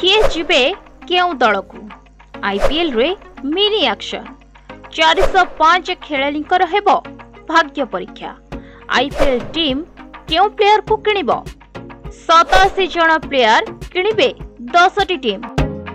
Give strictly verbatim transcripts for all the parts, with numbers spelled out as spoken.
किए जिबे केउ दल को आईपीएल रे मिनी एक्शन चार सौ पाँच खेलाड़ींकर हेबो भाग्य परीक्षा। आईपीएल टीम केउ प्लेयर को किनिबो सतासी जन प्लेयर किनिबे दस टी टीम।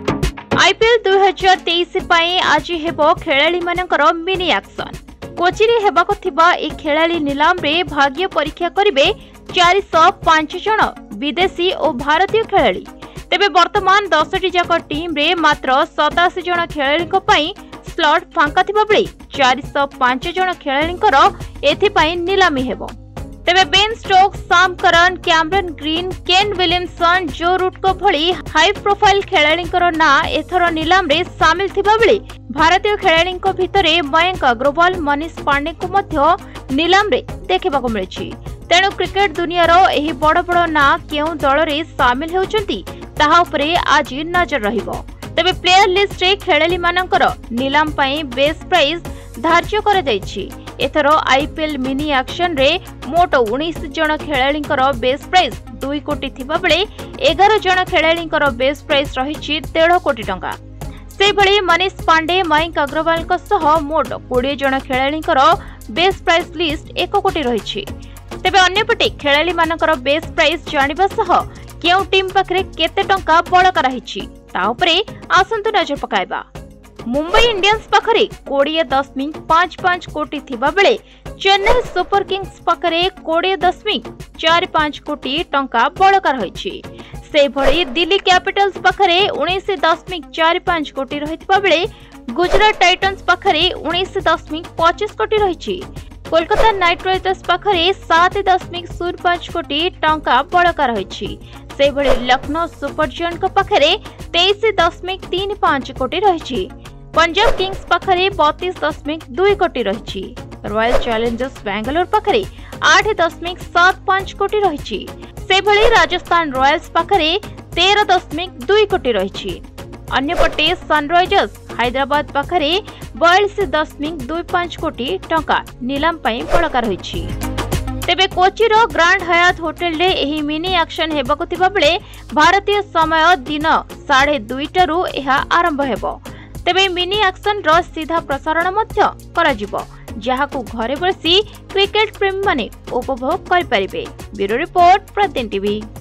आईपीएल दो हज़ार तेईस पाई आज हेबो खेलाड़ी मानकर मिनी एक्शन। कोचि रे हेबाको थिबा ए खेलाड़ी नीलाम रे भाग्य परीक्षा करिवे चार सौ पाँच जन विदेशी और भारतीय खेलाड़ी। तेबे वर्तमान दस टी जाक टीम रे मात्र सतासी जन खेलाड़ीको पई स्लॉट फांका थिबा बेले चार सौ पाँच जन खेलाड़ींकर एथिपाई नीलामी हेबो। तेबे Ben Stokes, Sam Curran, Cameron Green, Kane Williamson, Joe Root को भली हाई प्रोफाइल खेलाड़ींकर ना एथर नीलाम रे शामिल थिबा बेले भारतीय खेलाड़ींको भितरे मयंक अग्रवाल, मनीष पांडे को मध्य नीलाम रे देखिबाको मिलिछि। तेणु क्रिकेट दुनियार एही बड़ बड़ ना केउ दल रे शामिल हेउचंती ताहा उपरे आज नजर रहिबो। तेबे प्लेयर लिस्ट रे खेलाड़ी मानकर नीलाम पई बेस प्राइस धार्य करा जायछि। एथर आईपीएल मिनी एक्शन रे मोट उन्नीस जन खेलाड़ींकर बेस प्राइस दो कोटी थिबा बेले ग्यारह जन खेलाड़ींकर बेस प्राइस रहिछि डेढ़ कोटी टंका। से भली मनीष पांडे, मयंक अग्रवाल को सह मोट बीस जन खेलाड़ींकर बेस प्राइस लिस्ट एक कोटी रहिछि। तेबे अन्यपटे खेलाड़ी मानकर बेस प्राइस जानिबा सह केउ टीम पाखरे केते टंका बळका रहिछि ता उपरे आसंतु नजर पकाइबा। मुंबई इंडियंस पाखरे बीस दशमिक पाँच पाँच कोटी थिबा बेले चेन्नई सुपर किंग्स पाखरे बीस दशमिक चार पाँच कोटी टंका बळका रहिछि। से भली दिल्ली कैपिटल्स पाखरे उन्नीस दशमिक चार पाँच कोटी रहितबा बेले गुजरात टाइटन्स पाखरे उन्नीस दशमिक पच्चीस कोटी रहिछि। कोलकाता नाइट राइडर्स पाखरे सात दशमिक शून्य पाँच कोटी टंका बळका रहिछि। से भली लखनऊ सुपर जायंट पाखरे तेईस दशमिक तीन पाँच कोटी रहिछि। पंजाब किंग्स पाखरे बत्तीस दशमिक दो कोटी रहिछि। रॉयल चैलेंजर्स बेंगलोर पाखरे आठ दशमिक सात पाँच कोटी रहिछि। से भली राजस्थान रॉयल्स पाखरे तेरह दशमिक दो कोटी रहिछि। अन्यपटे सनराइजर्स हैदराबाद पाखरे बयालीस दशमिक दो पाँच कोटी टंका नीलाम पई बळका रहिछि। तेबे कोचिर ग्रांड हयात होटल रे एही मिनी एक्शन हेबाको थिबा बेले भारतीय समय दिन साढ़े दुईटारू एहा आरंभ हेबो। तेबे मिनी एक्शन रो सीधा प्रसारण मध्य कराजिबो जहाकू घरे बसी क्रिकेट प्रेमी माने उपभोग करि परिबे। Bureau report Pratidin TV.